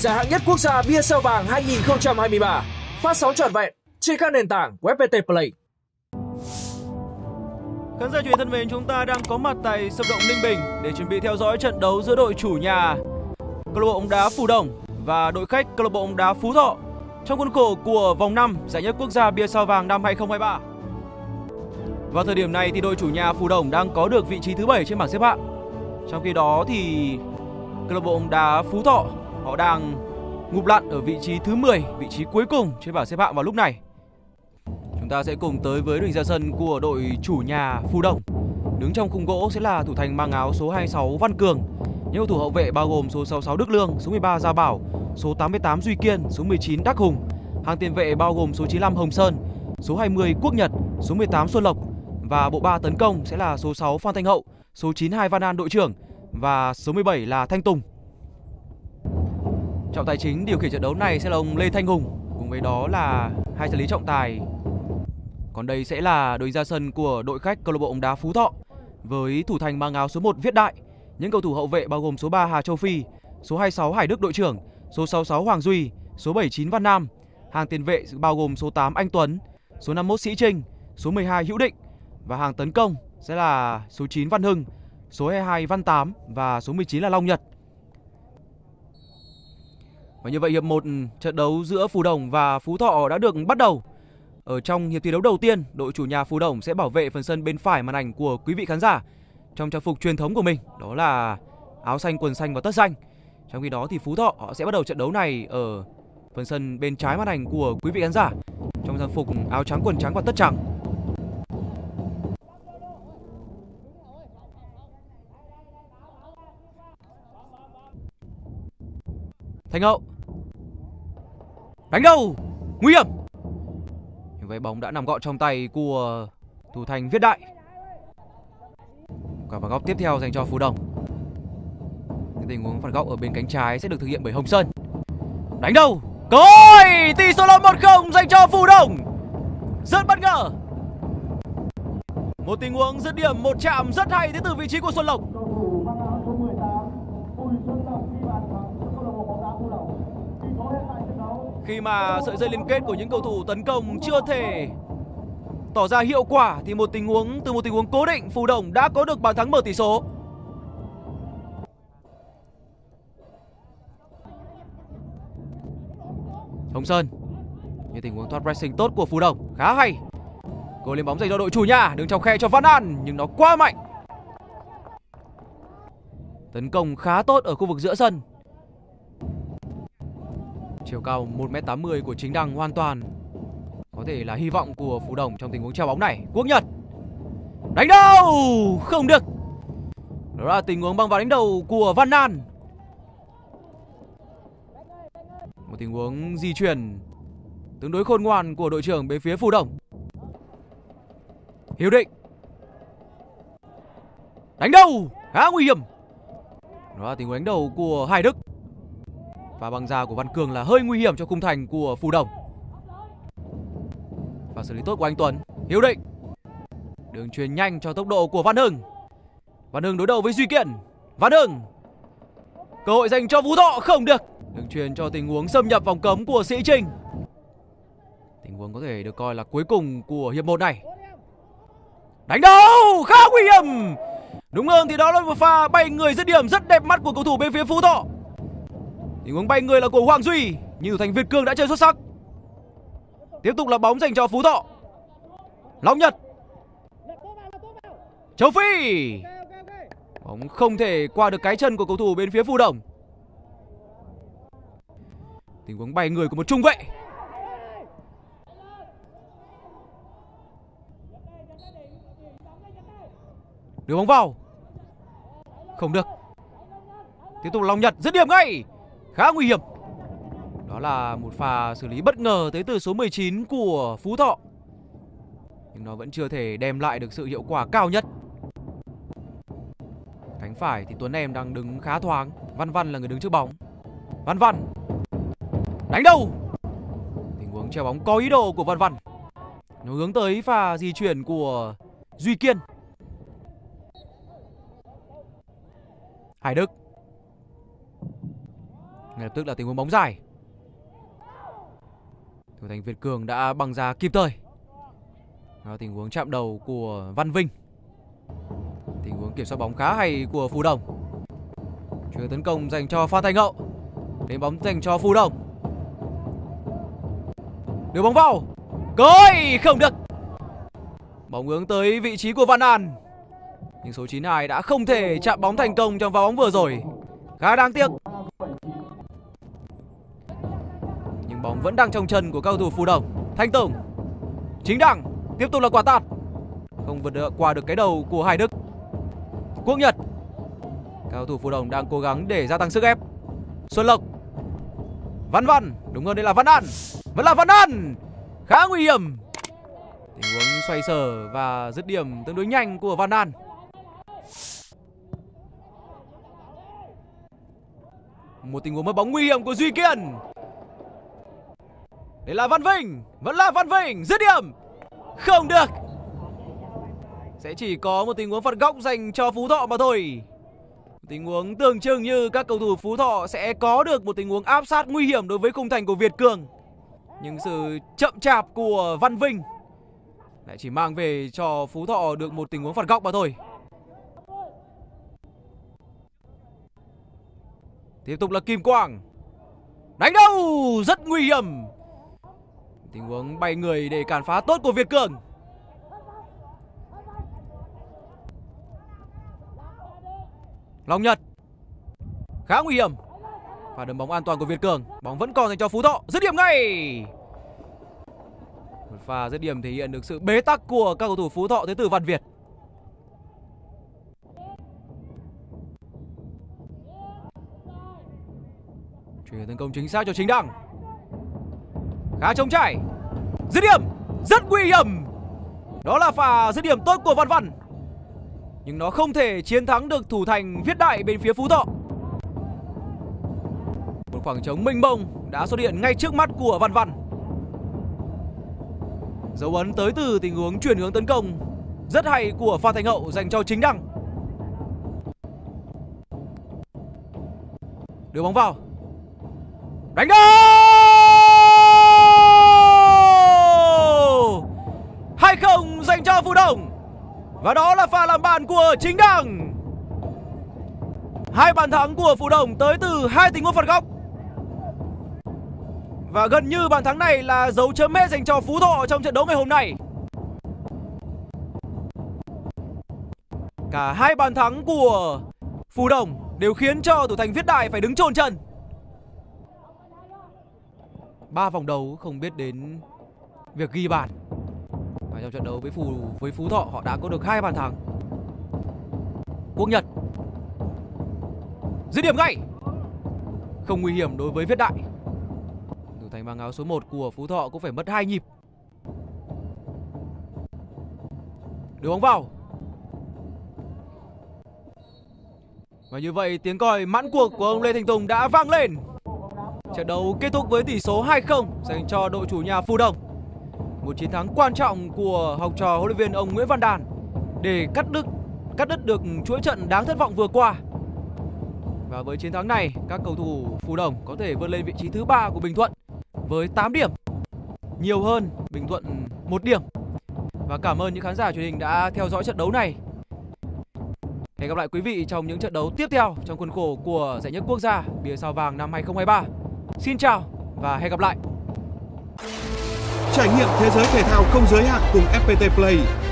Giải hạng nhất quốc gia bia sao vàng 2023 phát sóng trọn vẹn trên các nền tảng của FPT Play. Khán giả truyền thân mến, chúng ta đang có mặt tại sân vận động Ninh Bình để chuẩn bị theo dõi trận đấu giữa đội chủ nhà câu lạc bộ bóng đá Phù Đồng và đội khách câu lạc bộ bóng đá Phú Thọ trong khuôn khổ của vòng 5 giải nhất quốc gia bia sao vàng năm 2023. Vào thời điểm này thì đội chủ nhà Phù Đồng đang có được vị trí thứ 7 trên bảng xếp hạng. Trong khi đó thì câu lạc bộ bóng đá Phú Thọ họ đang ngụp lặn ở vị trí thứ 10, vị trí cuối cùng trên bảng xếp hạng vào lúc này. Chúng ta sẽ cùng tới với đường ra sân của đội chủ nhà Phù Đồng. Đứng trong khung gỗ sẽ là thủ thành mang áo số 26 Văn Cường. Những cầu thủ hậu vệ bao gồm số 66 Đức Lương, số 13 Gia Bảo, số 88 Duy Kiên, số 19 Đắc Hùng. Hàng tiền vệ bao gồm số 95 Hồng Sơn, số 20 Quốc Nhật, số 18 Xuân Lộc. Và bộ ba tấn công sẽ là số 6 Phan Thanh Hậu, số 92 Văn An đội trưởng và số 17 là Thanh Tùng. Trọng tài chính điều khiển trận đấu này sẽ là ông Lê Thanh Hùng, cùng với đó là hai trợ lý trọng tài. Còn đây sẽ là đội ra sân của đội khách câu lạc bộ bóng đá Phú Thọ với thủ thành mang áo số 1 Viết Đại. Những cầu thủ hậu vệ bao gồm số 3 Hà Châu Phi, số 26 Hải Đức đội trưởng, số 66 Hoàng Duy, số 79 Văn Nam. Hàng tiền vệ bao gồm số 8 Anh Tuấn, số 51 Sĩ Trinh, số 12 Hữu Định. Và hàng tấn công sẽ là số 9 Văn Hưng, số 22 Văn Tám và số 19 là Long Nhật. Và như vậy hiệp 1 trận đấu giữa Phù Đồng và Phú Thọ đã được bắt đầu. Ở trong hiệp thi đấu đầu tiên, đội chủ nhà Phù Đồng sẽ bảo vệ phần sân bên phải màn ảnh của quý vị khán giả trong trang phục truyền thống của mình, đó là áo xanh, quần xanh và tất xanh. Trong khi đó thì Phú Thọ họ sẽ bắt đầu trận đấu này ở phần sân bên trái màn ảnh của quý vị khán giả trong trang phục áo trắng, quần trắng và tất trắng. Thanh Hậu đánh đầu nguy hiểm. Như vậy bóng đã nằm gọn trong tay của thủ thành Viết Đại. Quả phạt góc tiếp theo dành cho Phú Đồng. Tình huống phạt góc ở bên cánh trái sẽ được thực hiện bởi Hồng Sơn. Đánh đầu cơ hội, tỷ số là 1-0 dành cho Phú Đồng. Rất bất ngờ. Một tình huống dứt điểm, một chạm rất hay đến từ vị trí của Xuân Lộc. Khi mà sợi dây liên kết của những cầu thủ tấn công chưa thể tỏ ra hiệu quả thì từ một tình huống cố định, Phú Đồng đã có được bàn thắng mở tỷ số. Hồng Sơn, những tình huống thoát pressing tốt của Phú Đồng khá hay. Gol lên bóng dành cho đội chủ nhà, đứng trong khe cho Văn An nhưng nó quá mạnh. Tấn công khá tốt ở khu vực giữa sân. Chiều cao 1m80 của Chính Đăng hoàn toàn có thể là hy vọng của Phú Đồng trong tình huống treo bóng này. Quốc Nhật đánh đầu không được. Đó là tình huống băng vào đánh đầu của Văn An. Một tình huống di chuyển tương đối khôn ngoan của đội trưởng bên phía Phú Đồng. Hiếu Định đánh đầu khá nguy hiểm. Đó là tình huống đánh đầu của Hải Đức. Và băng ra của Văn Cường là hơi nguy hiểm cho khung thành của Phú Đồng. Và xử lý tốt của anh Tuấn. Hiếu Định, đường chuyền nhanh cho tốc độ của Văn Hưng. Văn Hưng đối đầu với Duy Kiên. Văn Hưng, cơ hội dành cho Phú Thọ không được. Đường chuyền cho tình huống xâm nhập vòng cấm của Sĩ Trinh. Tình huống có thể được coi là cuối cùng của hiệp 1 này. Đánh đầu khá nguy hiểm. Đúng hơn thì đó là một pha bay người dứt điểm rất đẹp mắt của cầu thủ bên phía Phú Thọ. Tình huống bay người là của Hoàng Duy, nhưng thủ thành Việt Cường đã chơi xuất sắc. Tiếp tục là bóng dành cho Phú Thọ. Long Nhật, Châu Phi, bóng không thể qua được cái chân của cầu thủ bên phía Phú Đồng. Tình huống bay người của một trung vệ. Đưa bóng vào không được. Tiếp tục Long Nhật dứt điểm ngay, khá nguy hiểm. Đó là một pha xử lý bất ngờ tới từ số 19 của Phú Thọ, nhưng nó vẫn chưa thể đem lại được sự hiệu quả cao nhất. Cánh phải thì Tuấn Em đang đứng khá thoáng. Văn Văn là người đứng trước bóng. Văn Văn đánh đầu. Tình huống treo bóng có ý đồ của Văn Văn. Nó hướng tới pha di chuyển của Duy Kiên. Hải Đức Ngay lập tức là tình huống bóng dài. Thủ thành Việt Cường đã băng ra kịp thời. Và tình huống chạm đầu của Văn Vinh. Tình huống kiểm soát bóng khá hay của Phù Đồng. Chuyển tấn công dành cho Phan Thành Hậu. Đến bóng dành cho Phù Đồng. Đưa bóng vào. Cơ hội không được. Bóng hướng tới vị trí của Văn An. Nhưng số 92 đã không thể chạm bóng thành công trong pha bóng vừa rồi. Khá đáng tiếc. Nhưng bóng vẫn đang trong chân của cao thủ Phù Đồng. Thanh Tùng, Chính Đăng, tiếp tục là quả tạt. Không vượt qua được cái đầu của Hải Đức. Quốc Nhật. Cao thủ Phù Đồng đang cố gắng để gia tăng sức ép. Xuân Lộc, Văn Văn, đúng hơn đây là Văn An. Vẫn là Văn An. Khá nguy hiểm. Tình huống xoay sở và dứt điểm tương đối nhanh của Văn An. Một tình huống mất bóng nguy hiểm của Duy Kiên. Đây là Văn Vinh. Vẫn là Văn Vinh. Dứt điểm. Không được. Sẽ chỉ có một tình huống phạt góc dành cho Phú Thọ mà thôi. Tình huống tưởng chừng như các cầu thủ Phú Thọ sẽ có được một tình huống áp sát nguy hiểm đối với khung thành của Việt Cường. Nhưng sự chậm chạp của Văn Vinh lại chỉ mang về cho Phú Thọ được một tình huống phạt góc mà thôi. Tiếp tục là Kim Quang. Đánh đâu rất nguy hiểm. Tình huống bay người để cản phá tốt của Việt Cường. Long Nhật. Khá nguy hiểm. Và đấm bóng an toàn của Việt Cường. Bóng vẫn còn dành cho Phú Thọ. Dứt điểm ngay. Một pha dứt điểm thể hiện được sự bế tắc của các cầu thủ Phú Thọ tới từ Văn Việt. Chuyển tấn công chính xác cho Chính Đăng. Khá trống trải. Dứt điểm rất nguy hiểm. Đó là pha dứt điểm tốt của Văn Văn. Nhưng nó không thể chiến thắng được thủ thành Viết Đại bên phía Phú Thọ. Một khoảng trống mênh mông đã xuất hiện ngay trước mắt của Văn Văn. Dấu ấn tới từ tình huống chuyển hướng tấn công rất hay của Phan Thành Hậu dành cho Chính Đăng. Đưa bóng vào. Đánh đâu 2-0 dành cho Phú Đồng. Và đó là pha làm bàn của Chính Đăng. 2 bàn thắng của Phú Đồng tới từ 2 tình huống phạt góc. Và gần như bàn thắng này là dấu chấm hết dành cho Phú Thọ trong trận đấu ngày hôm nay. Cả 2 bàn thắng của Phú Đồng đều khiến cho thủ thành Viết Đại phải đứng chôn chân. 3 vòng đấu không biết đến việc ghi bàn. Và trong trận đấu với Phú Thọ họ đã có được 2 bàn thắng. Quốc Nhật. Dứt điểm ngay. Không nguy hiểm đối với Viết Đại. Thủ thành mang áo số 1 của Phú Thọ cũng phải mất 2 nhịp. Đưa bóng vào. Và như vậy tiếng còi mãn cuộc của ông Lê Thành Tùng đã vang lên. Trận đấu kết thúc với tỷ số 2-0 dành cho đội chủ nhà Phú Đồng. Một chiến thắng quan trọng của học trò huấn luyện viên ông Nguyễn Văn Đàn để cắt đứt được chuỗi trận đáng thất vọng vừa qua. Và với chiến thắng này, các cầu thủ Phú Đồng có thể vươn lên vị trí thứ 3 của Bình Thuận với 8 điểm, nhiều hơn Bình Thuận 1 điểm. Và cảm ơn những khán giả truyền hình đã theo dõi trận đấu này. Hẹn gặp lại quý vị trong những trận đấu tiếp theo trong khuôn khổ của giải nhất quốc gia Bia Sao Vàng năm 2023. Xin chào và hẹn gặp lại. Trải nghiệm thế giới thể thao không giới hạn cùng FPT Play.